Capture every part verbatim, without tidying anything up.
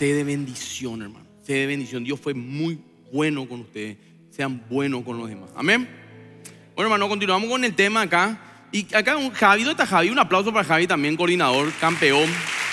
sé de bendición, hermano. Sé de bendición. Dios fue muy bueno con ustedes. Sean buenos con los demás. Amén. Bueno, hermano, continuamos con el tema acá. Y acá un Javi, ¿dónde está Javi? Un aplauso para Javi también, coordinador, campeón.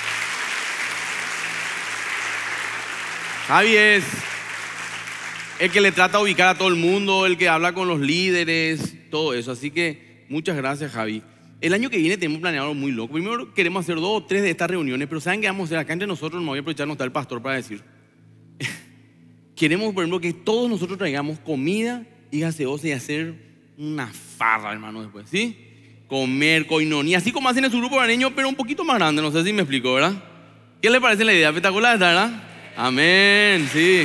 Javi es el que le trata de ubicar a todo el mundo, el que habla con los líderes, todo eso. Así que muchas gracias, Javi. El año que viene tenemos planeado algo muy loco. Primero queremos hacer dos o tres de estas reuniones, pero ¿saben qué vamos a hacer? Acá entre nosotros, no voy a aprovechar, no está el pastor para decir. Queremos, por ejemplo, que todos nosotros traigamos comida y gaseosa y hacer una farra, hermano, después, ¿sí? Comer, coinonía, así como hacen en su grupo hogareño, pero un poquito más grande, no sé si me explico, ¿verdad? ¿Qué le parece la idea? Espectacular, ¿verdad? Amén, sí.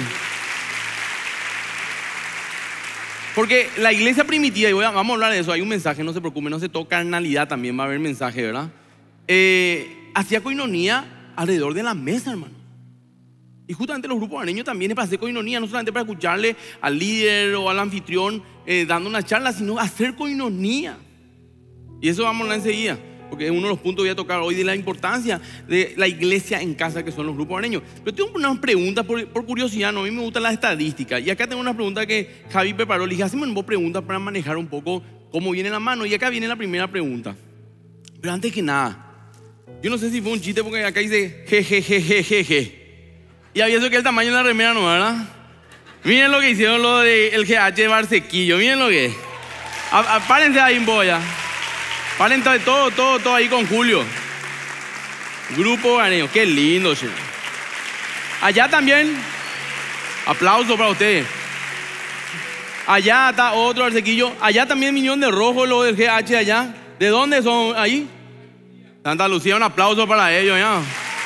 Porque la iglesia primitiva, y voy a, vamos a hablar de eso, hay un mensaje, no se preocupen, no se toca carnalidad, también va a haber mensaje, ¿verdad? Eh, hacía coinonía alrededor de la mesa, hermano. Y justamente los grupos hogareños también es para hacer coinonía, no solamente para escucharle al líder o al anfitrión eh, dando una charla, sino hacer coinonía. Y eso vamos a hablar enseguida, porque es uno de los puntos que voy a tocar hoy de la importancia de la iglesia en casa, que son los grupos hogareños. Pero tengo unas preguntas por, por curiosidad, ¿no? A mí me gustan las estadísticas. Y acá tengo una pregunta que Javi preparó. Le dije, haceme dos preguntas para manejar un poco cómo viene la mano. Y acá viene la primera pregunta. Pero antes que nada, yo no sé si fue un chiste, porque acá dice jejejejeje. Y había eso que el tamaño de la remera, ¿no? ¿Verdad? Miren lo que hicieron lo del G H de Barsequillo. Miren lo que es. A, a, párense ahí en boya. Paren todo, todo, todo ahí con Julio. Grupo hogareño. Qué lindo, che. Allá también. Aplauso para ustedes. Allá está otro Barsequillo. Allá también Millón de Rojo, lo del G H allá. ¿De dónde son ahí? Santa Lucía, un aplauso para ellos, ¿ya?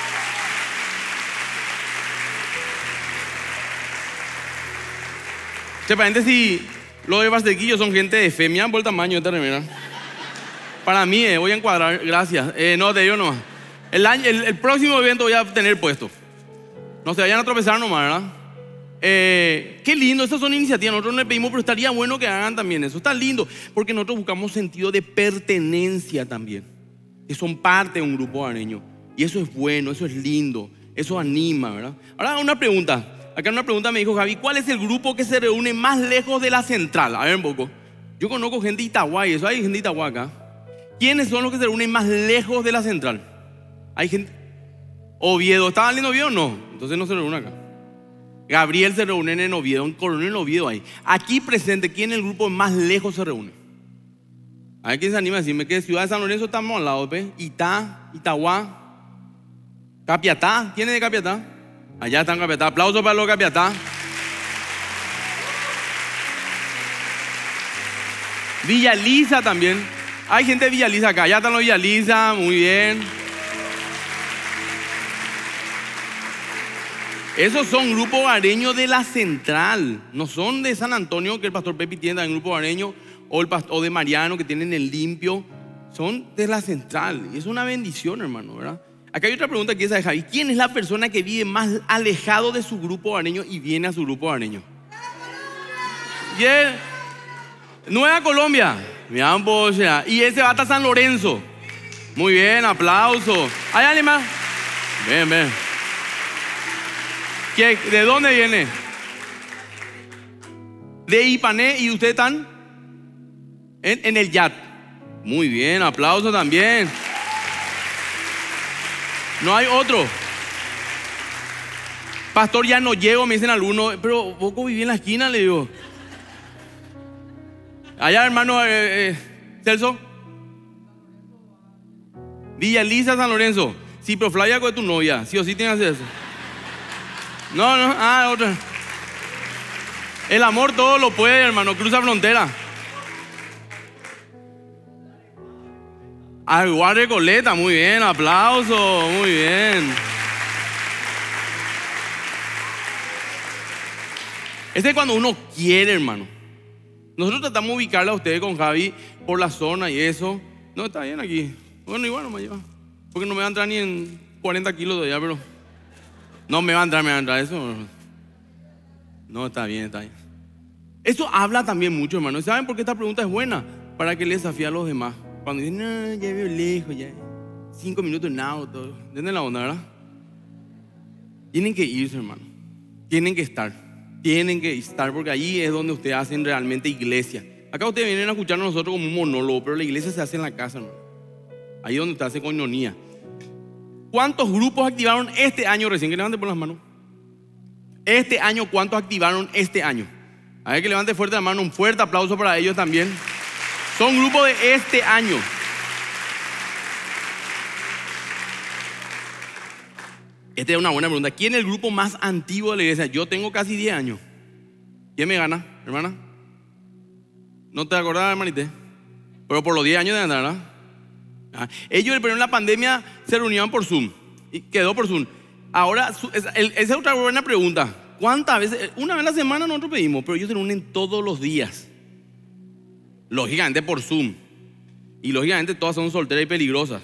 Che, paréntesis, los de Barsequillo son gente de fe. Miren por el tamaño de esta remera. Para mí, eh, voy a encuadrar, gracias. Eh, no, te digo nomás. El, año, el, el próximo evento voy a tener puesto. No se vayan a tropezar nomás, ¿verdad? Eh, qué lindo, esas son iniciativas. Nosotros no le pedimos, pero estaría bueno que hagan también eso. Está lindo, porque nosotros buscamos sentido de pertenencia también. Que son parte de un grupo hogareño. Y eso es bueno, eso es lindo, eso anima, ¿verdad? Ahora, una pregunta. Acá una pregunta me dijo Javi, ¿cuál es el grupo que se reúne más lejos de la central? A ver un poco. Yo conozco gente de Itagua y eso, hay gente de Itagua acá. ¿Quiénes son los que se reúnen más lejos de la central? Hay gente. Oviedo, ¿está saliendo Oviedo o no? Entonces no se reúne acá. Gabriel se reúne en Oviedo, en Coronel Oviedo ahí. Aquí presente, ¿quién en el grupo más lejos se reúne? A ver quién se anima a decirme que Ciudad de San Lorenzo estamos al lado, ¿ve? Itá, Itagua, Capiatá. ¿Quién es de Capiatá? Allá están Capiatá. Aplauso para los Capiatá. Villa Lisa también. Hay gente de Villa Lisa acá. Allá están los Villa Lisa. Muy bien. Esos son grupos hogareños de la central. No son de San Antonio, que el pastor Pepi tiene en grupo hogareño, o, el pastor, o de Mariano, que tienen el limpio. Son de la central. Y es una bendición, hermano, ¿verdad? Acá hay otra pregunta que es de Javi. ¿Quién es la persona que vive más alejado de su grupo hogareño y viene a su grupo hogareño? Yeah. Nueva Colombia. Y ese va hasta San Lorenzo. Muy bien, aplauso. ¿Hay alguien más? Ven, ven. ¿De dónde viene? De Ipané. ¿Y ustedes están? En, en el Yat. Muy bien, aplauso también. No hay otro. Pastor, ya no llego, me dicen algunos. Pero vos viví en la esquina, le digo. Allá, hermano, eh, eh, Celso. Villa Lisa, San Lorenzo. Sí, pero Flavia con tu novia. Sí o sí tienes que hacer eso. No, no, ah, otra. El amor todo lo puede, hermano. Cruza frontera. Aguar Recoleta, muy bien, aplauso, muy bien. Este es cuando uno quiere, hermano. Nosotros tratamos de ubicarle a ustedes con Javi por la zona y eso. No, está bien aquí. Bueno, igual no me lleva. Porque no me va a entrar ni en cuarenta kilos de allá, pero... No me va a entrar, me va a entrar eso. No, está bien, está bien. Eso habla también mucho, hermano. ¿Saben por qué esta pregunta es buena? Para que le desafíe a los demás. Cuando dicen, no, ya veo lejos, ya. Cinco minutos en auto. ¿Entienden la onda, verdad? Tienen que irse, hermano. Tienen que estar. Tienen que estar porque allí es donde ustedes hacen realmente iglesia. Acá ustedes vienen a escuchar a nosotros como un monólogo, pero la iglesia se hace en la casa, hermano. Ahí es donde usted hace coinonía. ¿Cuántos grupos activaron este año recién? Que levanten por las manos. Este año, ¿cuántos activaron este año? A ver, que levante fuerte la mano. Un fuerte aplauso para ellos también. Son grupos de este año. Esta es una buena pregunta. ¿Quién es el grupo más antiguo de la iglesia? Yo tengo casi diez años. ¿Quién me gana, hermana? ¿No te acordás, hermanita? Pero por los diez años de andar, ¿verdad? Ah, ellos primero en la pandemia se reunían por Zoom y quedó por Zoom. Ahora, esa es otra buena pregunta. ¿Cuántas veces? Una vez a la semana nosotros pedimos, pero ellos se reúnen todos los días. Lógicamente por Zoom. Y lógicamente todas son solteras y peligrosas.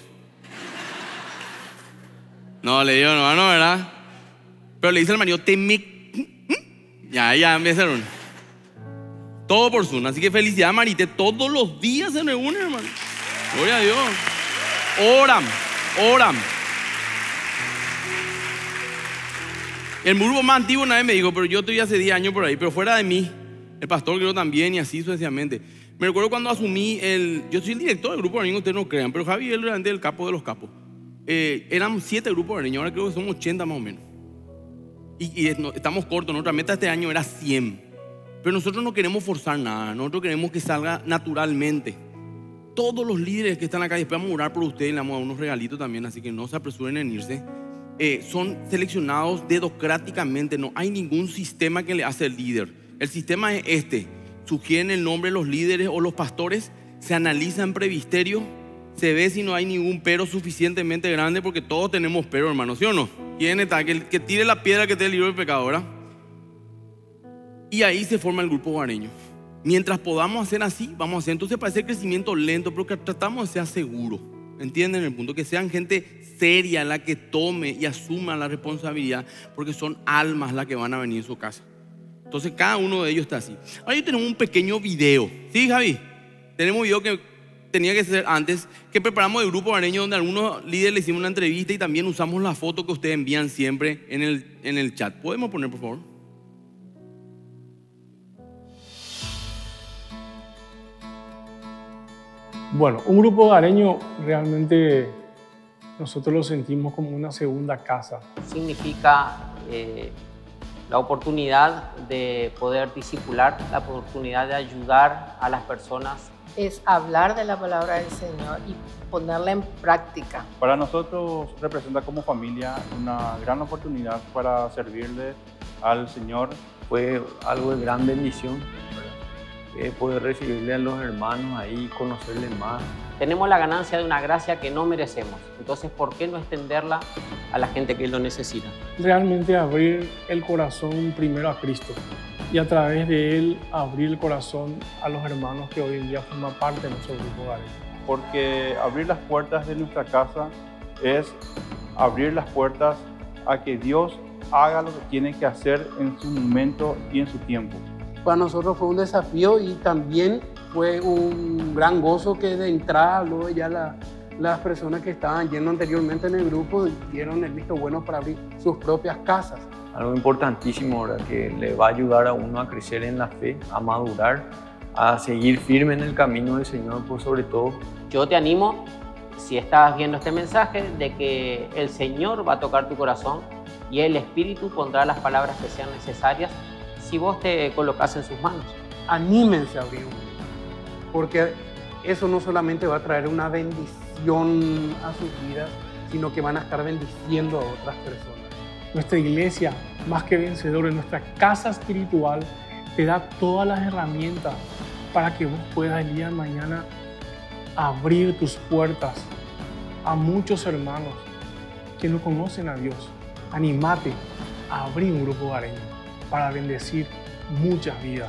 No, le digo, no, no, ¿verdad? Pero le dice al marido, te me... Ya, ya empezaron. Todo por Zoom. Así que felicidad, Marité. Todos los días se reúnen, hermano. Gloria a Dios. Oran, oran. El grupo más antiguo una vez me dijo, pero yo estoy hace diez años por ahí, pero fuera de mí, el pastor creo también y así sucesivamente. Me recuerdo cuando asumí el... Yo soy el director del grupo de niños, ustedes no crean, pero Javi es realmente el capo de los capos. Eh, eran siete grupos de niños, ahora creo que son ochenta más o menos. Y, y no, estamos cortos, nuestra meta este año era cien. Pero nosotros no queremos forzar nada, nosotros queremos que salga naturalmente. Todos los líderes que están acá, después vamos a orar por ustedes y le vamos a dar unos regalitos también, así que no se apresuren en irse. Eh, son seleccionados dedocráticamente, no hay ningún sistema que le hace el líder. El sistema es este: sugieren el nombre de los líderes o los pastores, se analiza en previsterio, se ve si no hay ningún pero suficientemente grande, porque todos tenemos pero, hermano, ¿sí o no? ¿Quién está? Que, que tire la piedra que te libró del pecado, ¿verdad? Y ahí se forma el grupo hogareño. Mientras podamos hacer así, vamos a hacer. Entonces parece crecimiento lento, pero que tratamos de ser seguros. ¿Entienden el punto? Que sean gente seria la que tome y asuma la responsabilidad, porque son almas las que van a venir a su casa. Entonces cada uno de ellos está así. Ahora tenemos un pequeño video. ¿Sí, Javi? Tenemos un video que tenía que ser antes, que preparamos el grupo hogareño, donde algunos líderes le hicimos una entrevista y también usamos la foto que ustedes envían siempre en el, en el chat. ¿Podemos poner, por favor? Bueno, un grupo hogareño realmente nosotros lo sentimos como una segunda casa. Significa eh, la oportunidad de poder discipular, la oportunidad de ayudar a las personas. Es hablar de la palabra del Señor y ponerla en práctica. Para nosotros representa como familia una gran oportunidad para servirle al Señor. Fue algo de gran bendición, eh, poder recibirle a los hermanos ahí, conocerles más. Tenemos la ganancia de una gracia que no merecemos. Entonces, ¿por qué no extenderla a la gente que lo necesita? Realmente abrir el corazón primero a Cristo y a través de Él abrir el corazón a los hermanos que hoy en día forman parte de nuestro grupo hogareño. Porque abrir las puertas de nuestra casa es abrir las puertas a que Dios haga lo que tiene que hacer en su momento y en su tiempo. Para nosotros fue un desafío y también fue un gran gozo que de entrada luego ya la, las personas que estaban yendo anteriormente en el grupo dieron el visto bueno para abrir sus propias casas. Algo importantísimo, ¿verdad? Que le va a ayudar a uno a crecer en la fe, a madurar, a seguir firme en el camino del Señor, por sobre todo. Yo te animo, si estás viendo este mensaje, de que el Señor va a tocar tu corazón y el Espíritu pondrá las palabras que sean necesarias si vos te colocas en sus manos. Anímense a abrir un grupo, porque eso no solamente va a traer una bendición a sus vidas, sino que van a estar bendiciendo a otras personas. Nuestra iglesia, más que vencedora, nuestra casa espiritual, te da todas las herramientas para que vos puedas el día de mañana abrir tus puertas a muchos hermanos que no conocen a Dios. Anímate a abrir un grupo hogareño para bendecir muchas vidas.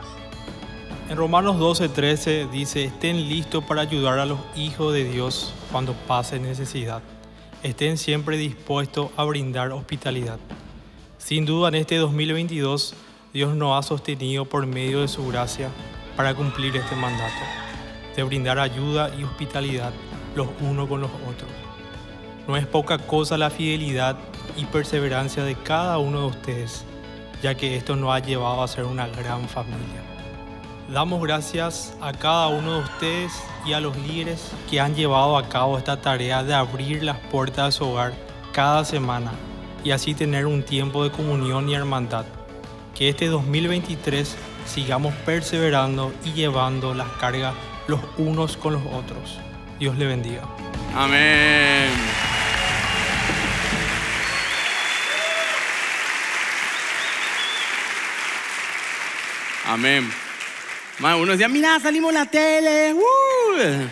En Romanos doce, trece dice: estén listos para ayudar a los hijos de Dios cuando pase necesidad. Estén siempre dispuestos a brindar hospitalidad. Sin duda, en este dos mil veintidós, Dios nos ha sostenido por medio de su gracia para cumplir este mandato, de brindar ayuda y hospitalidad los unos con los otros. No es poca cosa la fidelidad y perseverancia de cada uno de ustedes, ya que esto nos ha llevado a ser una gran familia. Damos gracias a cada uno de ustedes y a los líderes que han llevado a cabo esta tarea de abrir las puertas de su hogar cada semana y así tener un tiempo de comunión y hermandad. Que este dos mil veintitrés sigamos perseverando y llevando las cargas los unos con los otros. Dios le bendiga. Amén. Amén. Más uno decía, mira, salimos en la tele. ¡Uh!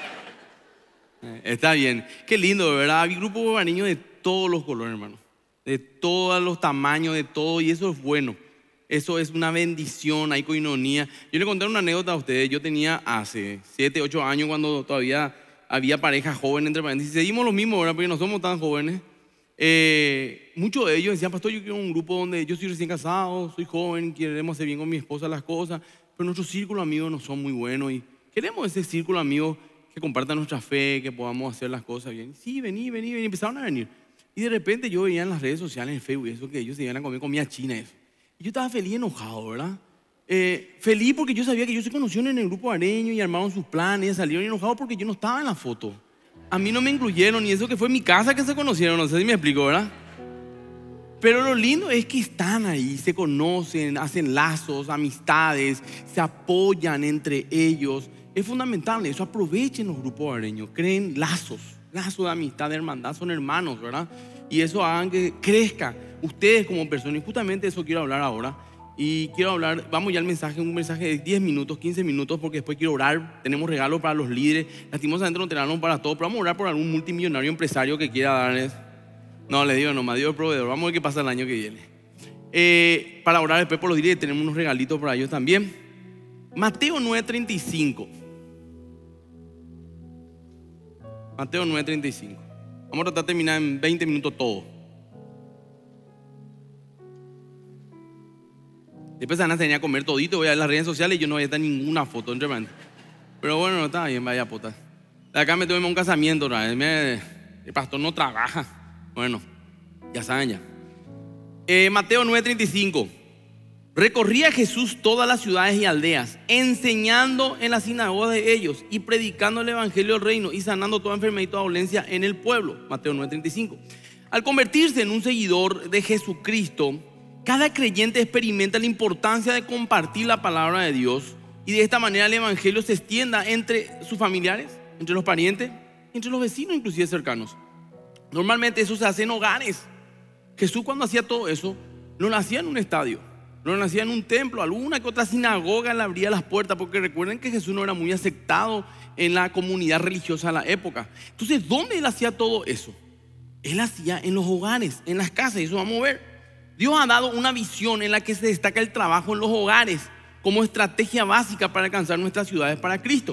Está bien. Qué lindo, ¿verdad? Hay grupos hogareños de todos los colores, hermano. De todos los tamaños, de todo. Y eso es bueno. Eso es una bendición, hay coinonía. Yo le conté una anécdota a ustedes. Yo tenía hace siete, ocho años cuando todavía había pareja joven, entre paréntesis. Seguimos lo mismo, ¿verdad? Porque no somos tan jóvenes. Eh, muchos de ellos decían, pastor, yo quiero un grupo donde yo soy recién casado, soy joven, queremos hacer bien con mi esposa las cosas, pero nuestro círculo de amigos no son muy buenos y queremos ese círculo de amigos que compartan nuestra fe, que podamos hacer las cosas bien. Sí, vení, vení, vení. Empezaron a venir. Y de repente yo veía en las redes sociales, en Facebook, eso que ellos se iban a comer comida china, eso. Y yo estaba feliz, enojado, ¿verdad? Eh, feliz porque yo sabía que ellos se conocieron en el grupo hogareño y armaron sus planes, salieron enojados porque yo no estaba en la foto. A mí no me incluyeron y eso que fue en mi casa que se conocieron, no sé si me explico, ¿verdad? Pero lo lindo es que están ahí, se conocen, hacen lazos, amistades, se apoyan entre ellos. Es fundamental eso, aprovechen los grupos hogareños, creen lazos, lazos de amistad, de hermandad, son hermanos, ¿verdad? Y eso hagan que crezca ustedes como personas. Y justamente eso quiero hablar ahora. Y quiero hablar, vamos ya al mensaje, un mensaje de diez minutos, quince minutos, porque después quiero orar. Tenemos regalos para los líderes. Lastimosamente no tenemos para todos, pero vamos a orar por algún multimillonario empresario que quiera darles. No, les digo nomás, Dios es proveedor. Vamos a ver qué pasa el año que viene. Eh, para orar después por los líderes, tenemos unos regalitos para ellos también. Mateo nueve treinta y cinco. Mateo nueve treinta y cinco. Vamos a tratar de terminar en veinte minutos todo. Después se van a enseñar a comer todito. Voy a ver las redes sociales y yo no voy a estar en ninguna foto. Pero bueno, no está bien, vaya puta. De acá me tuve un casamiento. El pastor no trabaja. Bueno, ya saben ya. Eh, Mateo nueve treinta y cinco. Recorría Jesús todas las ciudades y aldeas, enseñando en las sinagogas de ellos y predicando el evangelio del reino y sanando toda enfermedad y toda dolencia en el pueblo. Mateo nueve treinta y cinco. Al convertirse en un seguidor de Jesucristo, cada creyente experimenta la importancia de compartir la palabra de Dios y de esta manera el evangelio se extienda entre sus familiares, entre los parientes, entre los vecinos inclusive cercanos. Normalmente eso se hace en hogares. Jesús cuando hacía todo eso no lo hacía en un estadio, no lo hacía en un templo, alguna que otra sinagoga le abría las puertas, porque recuerden que Jesús no era muy aceptado en la comunidad religiosa de la época. Entonces, ¿dónde él hacía todo eso? Él hacía en los hogares, en las casas, y eso vamos a ver. Dios ha dado una visión en la que se destaca el trabajo en los hogares como estrategia básica para alcanzar nuestras ciudades para Cristo.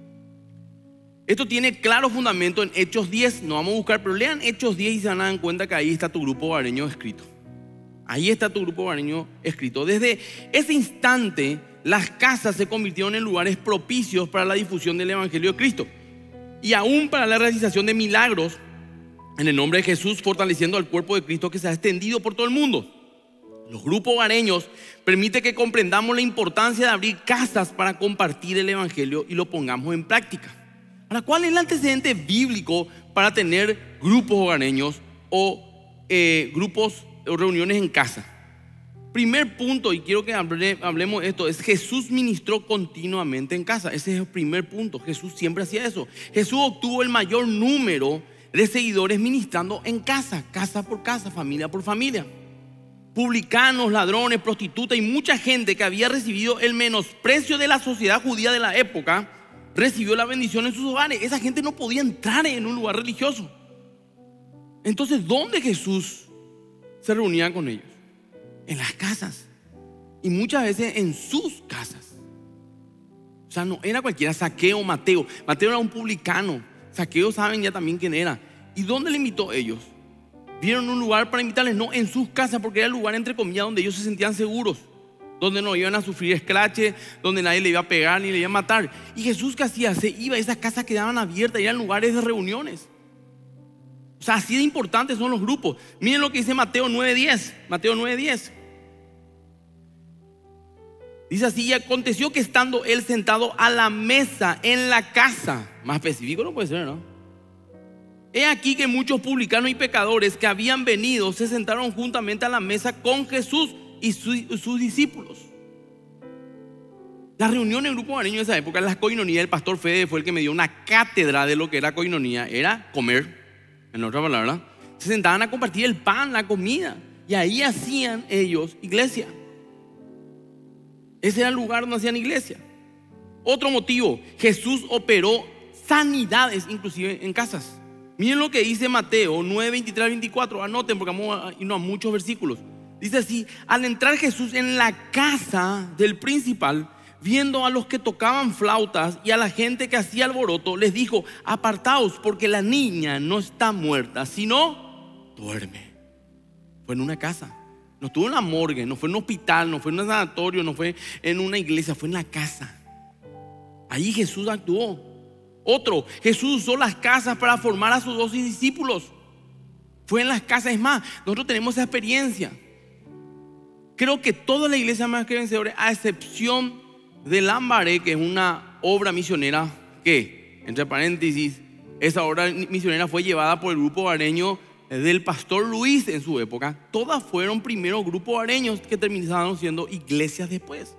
Esto tiene claro fundamento en Hechos diez. No vamos a buscar, pero lean Hechos diez y se van a dar cuenta que ahí está tu grupo hogareño escrito. Ahí está tu grupo hogareño escrito. Desde ese instante, las casas se convirtieron en lugares propicios para la difusión del evangelio de Cristo y aún para la realización de milagros en el nombre de Jesús, fortaleciendo al cuerpo de Cristo que se ha extendido por todo el mundo. Los grupos hogareños permiten que comprendamos la importancia de abrir casas para compartir el evangelio y lo pongamos en práctica. Ahora, ¿cuál es el antecedente bíblico para tener grupos hogareños o eh, grupos o reuniones en casa? Primer punto, y quiero que hable, hablemos de esto, es Jesús ministró continuamente en casa. Ese es el primer punto. Jesús siempre hacía eso. Jesús obtuvo el mayor número de seguidores ministrando en casa, casa por casa, familia por familia. Publicanos, ladrones, prostitutas y mucha gente que había recibido el menosprecio de la sociedad judía de la época recibió la bendición en sus hogares. Esa gente no podía entrar en un lugar religioso. Entonces, ¿dónde Jesús se reunía con ellos? En las casas, y muchas veces en sus casas. O sea, no era cualquiera. Zaqueo, Mateo Mateo era un publicano. Zaqueo saben ya también quién era. ¿Y dónde le invitó a ellos? ¿Vieron un lugar para invitarles? No, en sus casas, porque era el lugar entre comillas donde ellos se sentían seguros, donde no iban a sufrir escrache, donde nadie le iba a pegar ni le iba a matar. Y Jesús, ¿qué hacía? Se iba, esas casas quedaban abiertas y eran lugares de reuniones. O sea, así de importantes son los grupos. Miren lo que dice Mateo nueve diez. Mateo nueve diez. Dice así: y aconteció que estando él sentado a la mesa en la casa, más específico no puede ser, ¿no? He aquí que muchos publicanos y pecadores que habían venido se sentaron juntamente a la mesa con Jesús y su, sus discípulos. La reunión en grupo hogareño de esa época, la coinonía, el pastor Fede fue el que me dio una cátedra de lo que era coinonía. Era comer, en otra palabra. Se sentaban a compartir el pan, la comida, y ahí hacían ellos iglesia. Ese era el lugar donde hacían iglesia. Otro motivo: Jesús operó sanidades inclusive en casas. Miren lo que dice Mateo nueve veintitrés al veinticuatro. Anoten porque vamos a irnos a muchos versículos. Dice así: al entrar Jesús en la casa del principal, viendo a los que tocaban flautas y a la gente que hacía alboroto, les dijo: apartaos, porque la niña no está muerta, sino duerme. Fue en una casa. No estuvo en la morgue, no fue en un hospital, no fue en un sanatorio, no fue en una iglesia, fue en la casa. Ahí Jesús actuó. Otro: Jesús usó las casas para formar a sus doce discípulos. Fue en las casas. Es más, nosotros tenemos esa experiencia. Creo que toda la iglesia Más que Vencedores, a excepción de Lambaré, que es una obra misionera que, entre paréntesis, esa obra misionera fue llevada por el grupo hogareño del pastor Luis en su época. Todas fueron primero grupos hogareños que terminaron siendo iglesias después.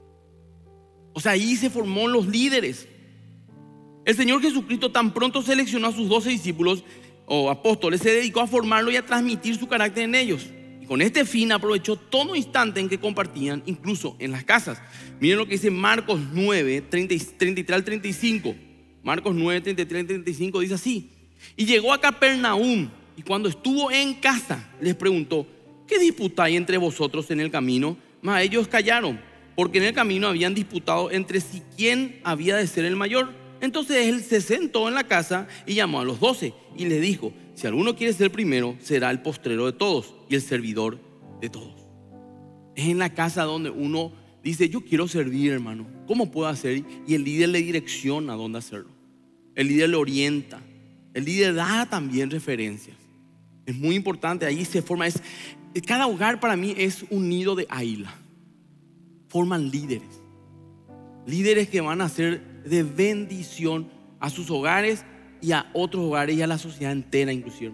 O sea, ahí se formaron los líderes. El Señor Jesucristo tan pronto seleccionó a sus doce discípulos o apóstoles, se dedicó a formarlos y a transmitir su carácter en ellos. Y con este fin aprovechó todo instante en que compartían, incluso en las casas. Miren lo que dice Marcos nueve, treinta y tres al treinta y cinco. Marcos nueve, treinta y tres al treinta y cinco dice así: y llegó a Capernaum, y cuando estuvo en casa, les preguntó: ¿qué disputáis entre vosotros en el camino? Mas ellos callaron, porque en el camino habían disputado entre sí quién había de ser el mayor. Entonces él se sentó en la casa y llamó a los doce y les dijo: si alguno quiere ser primero, será el postrero de todos y el servidor de todos. Es en la casa donde uno dice: yo quiero servir, hermano, ¿cómo puedo hacer? Y el líder le direcciona dónde hacerlo. El líder le orienta. El líder da también referencias. Es muy importante, ahí se forma. Es, cada hogar para mí es un nido de águila. Forman líderes. Líderes que van a ser de bendición a sus hogares y a otros hogares y a la sociedad entera inclusive.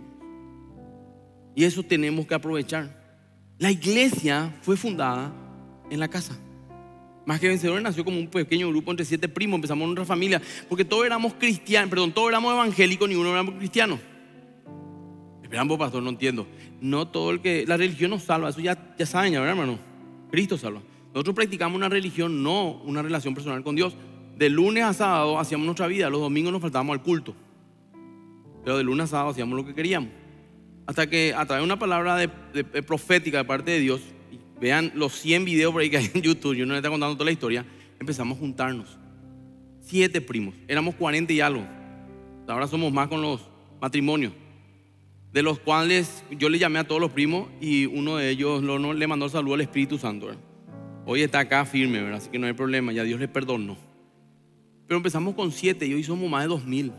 Y eso tenemos que aprovechar. La iglesia fue fundada en la casa. Más que Vencedores nació como un pequeño grupo entre siete primos. Empezamos en nuestra familia porque todos éramos cristianos, perdón, todos éramos evangélicos, ni uno éramos cristianos. Esperamos, pastor, no entiendo. No todo el que, la religión nos salva, eso ya, ya saben, ya, ¿verdad, hermano? Cristo salva. Nosotros practicamos una religión, no una relación personal con Dios. De lunes a sábado hacíamos nuestra vida, los domingos nos faltábamos al culto. Pero de lunes a sábado hacíamos lo que queríamos. Hasta que a través de una palabra de, de, de profética de parte de Dios, vean los cien videos por ahí que hay en YouTube, yo no les estoy contando toda la historia, empezamos a juntarnos. Siete primos, éramos cuarenta y algo. Ahora somos más con los matrimonios, de los cuales yo le llamé a todos los primos y uno de ellos lo, no, le mandó saludo al Espíritu Santo, ¿verdad? Hoy está acá firme, ¿verdad? Así que no hay problema, ya Dios le perdonó. Pero empezamos con siete y hoy somos más de dos mil.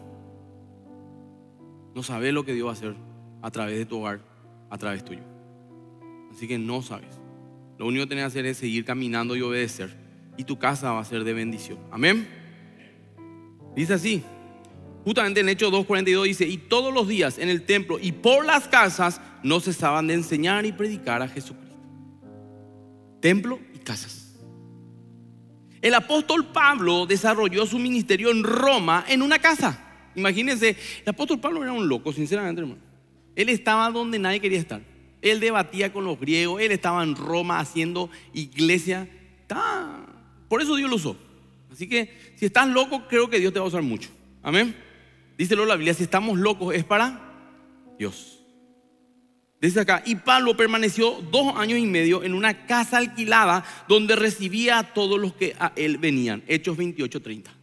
No sabes lo que Dios va a hacer a través de tu hogar, a través tuyo. Así que no sabes. Lo único que tienes que hacer es seguir caminando y obedecer. Y tu casa va a ser de bendición. Amén. Dice así. Justamente en Hechos dos cuarenta y dos dice: y todos los días en el templo y por las casas no cesaban de enseñar y predicar a Jesucristo. Templo y casas. El apóstol Pablo desarrolló su ministerio en Roma en una casa. Imagínense, el apóstol Pablo era un loco, sinceramente, hermano. Él estaba donde nadie quería estar. Él debatía con los griegos, él estaba en Roma haciendo iglesia. Está... Por eso Dios lo usó. Así que si estás loco, creo que Dios te va a usar mucho. Amén. Díselo la Biblia, si estamos locos es para Dios. Dice acá: y Pablo permaneció dos años y medio en una casa alquilada donde recibía a todos los que a él venían. Hechos veintiocho treinta.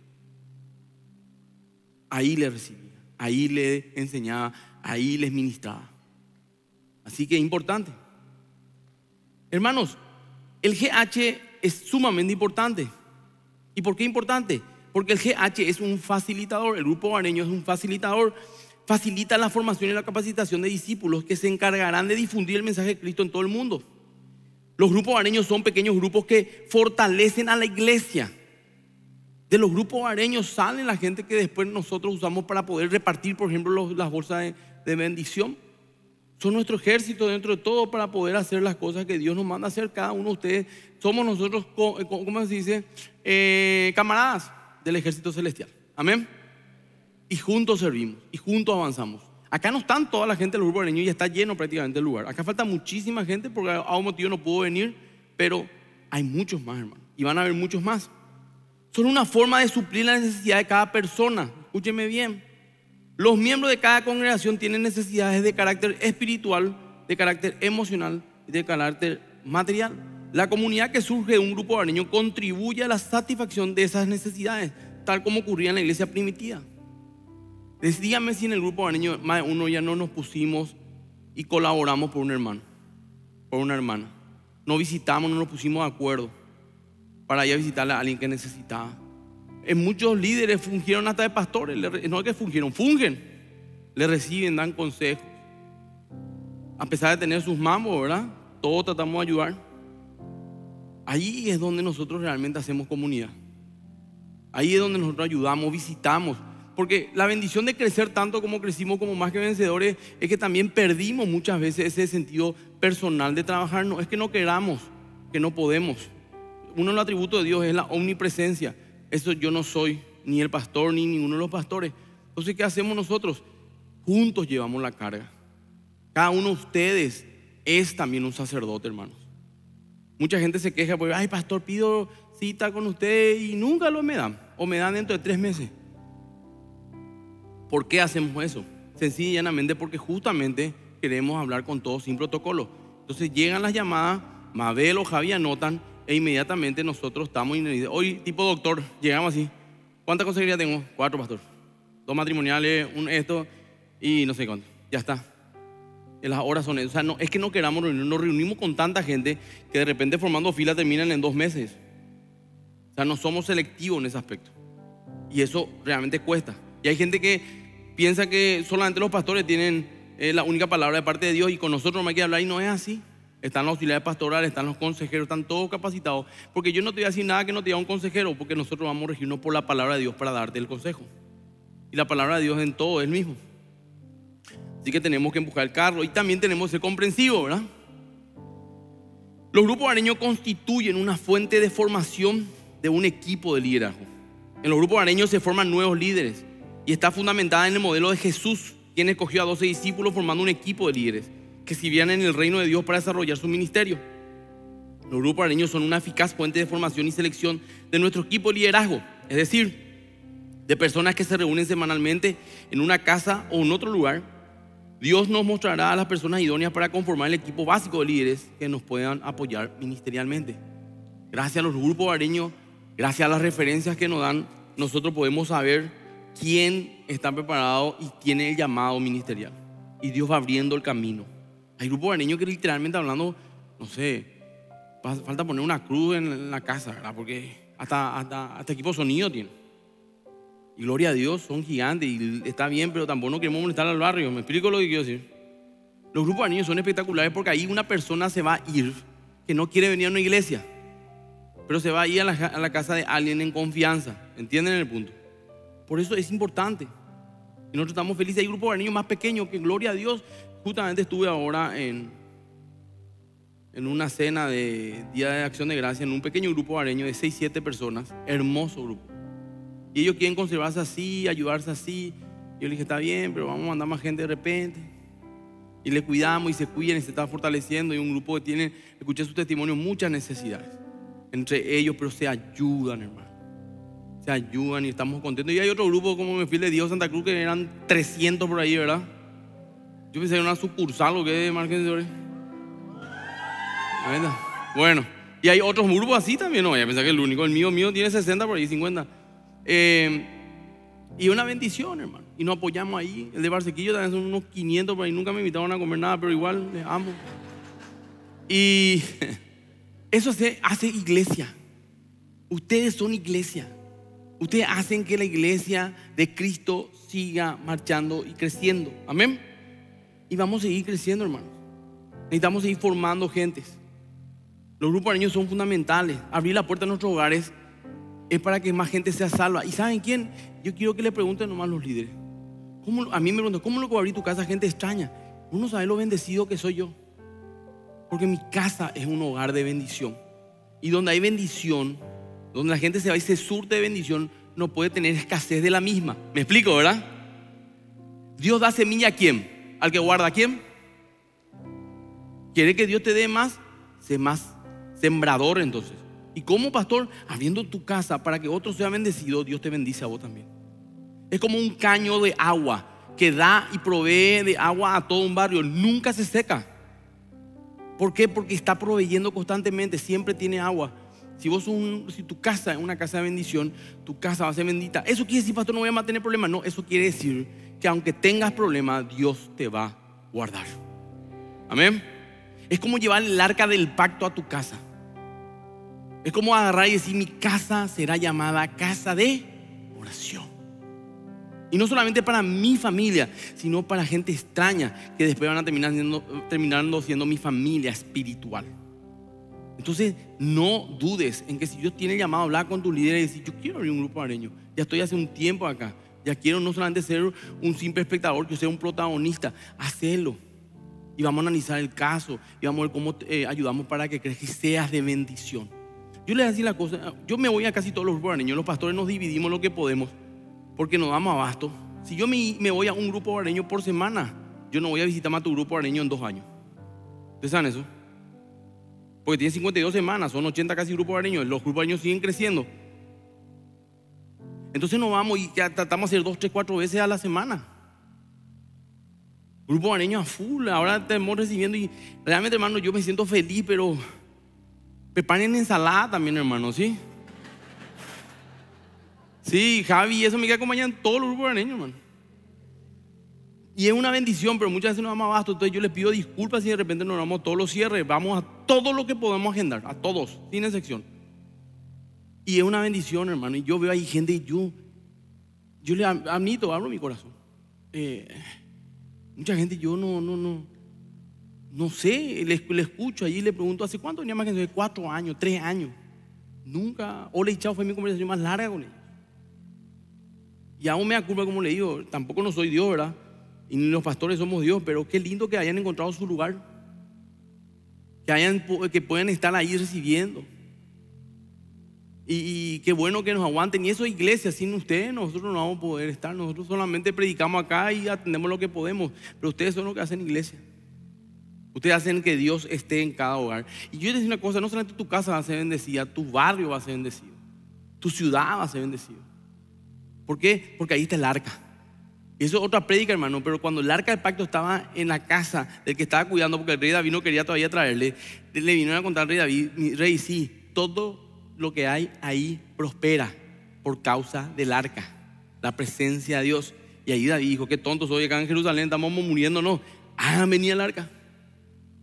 Ahí le recibía, ahí le enseñaba, ahí les ministraba. Así que es importante. Hermanos, el G H es sumamente importante. ¿Y por qué importante? Porque el G H es un facilitador, el grupo hogareño es un facilitador. facilita la formación y la capacitación de discípulos que se encargarán de difundir el mensaje de Cristo en todo el mundo. Los grupos hogareños son pequeños grupos que fortalecen a la iglesia. De los grupos hogareños salen la gente que después nosotros usamos para poder repartir, por ejemplo, los, las bolsas de, de bendición. Son nuestro ejército dentro de todo para poder hacer las cosas que Dios nos manda a hacer. Cada uno de ustedes somos nosotros, ¿cómo se dice? Eh, camaradas del ejército celestial. Amén. Y juntos servimos y juntos avanzamos. Acá no están toda la gente del grupo hogareño y está lleno prácticamente el lugar. Acá falta muchísima gente porque a un motivo no pudo venir, pero hay muchos más, hermano, y van a haber muchos más. Son una forma de suplir la necesidad de cada persona. Escúcheme bien. Los miembros de cada congregación tienen necesidades de carácter espiritual, de carácter emocional y de carácter material. La comunidad que surge de un grupo hogareño contribuye a la satisfacción de esas necesidades, tal como ocurría en la iglesia primitiva. Dígame si en el grupo hogareño más de uno ya no nos pusimos y colaboramos por un hermano, por una hermana. No visitamos, no nos pusimos de acuerdo para ir a visitarle a alguien que necesitaba. En muchos líderes fungieron hasta de pastores, no es que fungieron, fungen, le reciben, dan consejos. A pesar de tener sus mambos, ¿verdad? Todos tratamos de ayudar. Ahí es donde nosotros realmente hacemos comunidad. Ahí es donde nosotros ayudamos, visitamos. Porque la bendición de crecer tanto como crecimos como más que vencedores es que también perdimos muchas veces ese sentido personal de trabajar. No es que no queramos, que no podemos. Uno de los atributos de Dios es la omnipresencia. Eso yo no soy ni el pastor ni ninguno de los pastores. Entonces, ¿qué hacemos nosotros? Juntos llevamos la carga. Cada uno de ustedes es también un sacerdote, hermanos. Mucha gente se queja porque, ay, pastor, pido cita con usted y nunca lo me dan. O me dan dentro de tres meses. ¿Por qué hacemos eso? Sencilla y llanamente porque justamente queremos hablar con todos sin protocolo. Entonces llegan las llamadas, Mabel o Javi anotan e inmediatamente nosotros estamos, hoy tipo doctor, llegamos así. ¿Cuántas consejerías tengo? Cuatro, pastor. Dos matrimoniales, un esto y no sé cuánto. Ya está. Las horas son esas. O sea, no, es que no queramos reunirnos. Nos reunimos con tanta gente que de repente formando fila terminan en dos meses. O sea, no somos selectivos en ese aspecto. Y eso realmente cuesta. Y hay gente que piensa que solamente los pastores tienen eh, la única palabra de parte de Dios y con nosotros no hay que hablar, y no es así. Están los auxiliares pastorales, están los consejeros, están todos capacitados. Porque yo no te voy a decir nada que no te diga un consejero, porque nosotros vamos a regirnos por la palabra de Dios para darte el consejo. Y la palabra de Dios en todo es el mismo. Así que tenemos que empujar el carro y también tenemos que ser comprensivos, ¿verdad? Los grupos hogareños constituyen una fuente de formación de un equipo de liderazgo. En los grupos hogareños se forman nuevos líderes y está fundamentada en el modelo de Jesús, quien escogió a doce discípulos formando un equipo de líderes que sirvían en el reino de Dios para desarrollar su ministerio. Los grupos hogareños son una eficaz fuente de formación y selección de nuestro equipo de liderazgo, es decir, de personas que se reúnen semanalmente en una casa o en otro lugar. Dios nos mostrará a las personas idóneas para conformar el equipo básico de líderes que nos puedan apoyar ministerialmente. Gracias a los grupos hogareños, gracias a las referencias que nos dan, nosotros podemos saber quién está preparado y tiene el llamado ministerial. Y Dios va abriendo el camino. Hay grupos hogareños que literalmente hablando, no sé, falta poner una cruz en la casa, ¿verdad? Porque hasta, hasta, hasta equipo sonido tiene. Y gloria a Dios, son gigantes y está bien, pero tampoco no queremos molestar al barrio. ¿Me explico lo que quiero decir? Los grupos hogareños son espectaculares porque ahí una persona se va a ir que no quiere venir a una iglesia, pero se va a ir a la, a la casa de alguien en confianza. ¿Entienden el punto? Por eso es importante. Y nosotros estamos felices. Hay grupos hogareños más pequeños que, gloria a Dios, justamente estuve ahora en, en una cena de Día de Acción de Gracia en un pequeño grupo hogareño de seis, siete personas. Hermoso grupo. Y ellos quieren conservarse así, ayudarse así. Yo le dije, está bien, pero vamos a mandar más gente de repente. Y le cuidamos y se cuidan y se está fortaleciendo. Y un grupo que tiene, escuché su testimonio, muchas necesidades entre ellos, pero se ayudan, hermano. Se ayudan y estamos contentos. Y hay otro grupo como me fui de Dios Santa Cruz que eran trescientos por ahí, ¿verdad? Yo pensé que era una sucursal o qué de margen. Bueno, y hay otros grupos así también. No, ya pensé que el único, el mío, mío tiene sesenta por ahí, cincuenta. Eh, y una bendición, hermano. Y nos apoyamos ahí. El de Barsequillo también son unos quinientos por ahí. Nunca me invitaron a comer nada, pero igual les amo. Y eso hace, hace iglesia. Ustedes son iglesia. Ustedes hacen que la iglesia de Cristo siga marchando y creciendo. Amén. Y vamos a seguir creciendo, hermanos. Necesitamos seguir formando gentes. Los grupos de niños son fundamentales. Abrir la puerta de nuestros hogares es para que más gente sea salva. ¿Y saben quién? Yo quiero que le pregunten nomás a los líderes. ¿Cómo, a mí me preguntan, ¿cómo lo que va a abrir tu casa? Gente extraña. Uno sabe lo bendecido que soy yo. Porque mi casa es un hogar de bendición. Y donde hay bendición, donde la gente se va y se surte de bendición, no puede tener escasez de la misma. ¿Me explico, verdad? Dios da semilla a quién? Al que guarda a quién. Quiere que Dios te dé más, sé más sembrador entonces. Y como pastor, abriendo tu casa para que otro sea bendecido, Dios te bendice a vos también. Es como un caño de agua que da y provee de agua a todo un barrio. Nunca se seca. ¿Por qué? Porque está proveyendo constantemente, siempre tiene agua. Si vos un, si tu casa es una casa de bendición, tu casa va a ser bendita. ¿Eso quiere decir, pastor, no voy a tener problemas? No, eso quiere decir que aunque tengas problemas, Dios te va a guardar. Amén. Es como llevar el arca del pacto a tu casa. Es como agarrar y decir, mi casa será llamada casa de oración. Y no solamente para mi familia, sino para gente extraña que después van a terminar siendo, terminando siendo mi familia espiritual. Entonces no dudes en que si Dios tiene llamado a hablar con tu líder y decir, yo quiero abrir un grupo hogareño, ya estoy hace un tiempo acá, ya quiero no solamente ser un simple espectador, quiero ser un protagonista, hacelo. Y vamos a analizar el caso y vamos a ver cómo eh, ayudamos para que crezcas y seas de bendición. Yo les voy a decir la cosa, yo me voy a casi todos los grupos hogareños, los pastores nos dividimos lo que podemos porque nos damos abasto. Si yo me, me voy a un grupo hogareño por semana, yo no voy a visitar más tu grupo hogareño en dos años. ¿Ustedes saben eso? Porque tiene cincuenta y dos semanas, son ochenta casi grupos hogareños, los grupos hogareños siguen creciendo. Entonces nos vamos y ya tratamos de hacer dos, tres, cuatro veces a la semana. Grupo hogareño a full, ahora estamos recibiendo y realmente, hermano, yo me siento feliz, pero preparen ensalada también, hermano, ¿sí? Sí, Javi y eso me queda acompañando en todos los grupos hogareños, hermano. Y es una bendición, pero muchas veces nos vamos abasto. Entonces yo les pido disculpas si de repente nos vamos a todos los cierres. Vamos a todo lo que podemos agendar, a todos, sin excepción. Y es una bendición, hermano. Y yo veo ahí gente y yo, yo le admito, abro mi corazón. Eh, mucha gente yo no, no, no, no sé, le, le escucho allí y le pregunto, ¿hace cuánto venía más que eso? Cuatro años, tres años. Nunca, Ole y Chao fue mi conversación más larga con ellos. Y aún me da culpa, como le digo, tampoco no soy Dios, ¿verdad? Y ni los pastores somos Dios, pero qué lindo que hayan encontrado su lugar. Que, hayan, que puedan estar ahí recibiendo. Y, y qué bueno que nos aguanten. Y eso es iglesia, sin ustedes nosotros no vamos a poder estar. Nosotros solamente predicamos acá y atendemos lo que podemos. Pero ustedes son los que hacen iglesia. Ustedes hacen que Dios esté en cada hogar. Y yo les digo una cosa, no solamente tu casa va a ser bendecida, tu barrio va a ser bendecido, tu ciudad va a ser bendecido. ¿Por qué? Porque ahí está el arca. Y eso es otra prédica, hermano. Pero cuando el arca del pacto estaba en la casa del que estaba cuidando, porque el rey David no quería todavía traerle, le vino a contar al rey David, mi rey, sí, todo lo que hay ahí prospera por causa del arca, la presencia de Dios. Y ahí David dijo, qué tonto soy acá en Jerusalén, estamos muriéndonos, hagan venir al arca.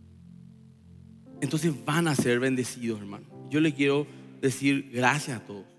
Entonces van a ser bendecidos, hermano. Yo le quiero decir gracias a todos.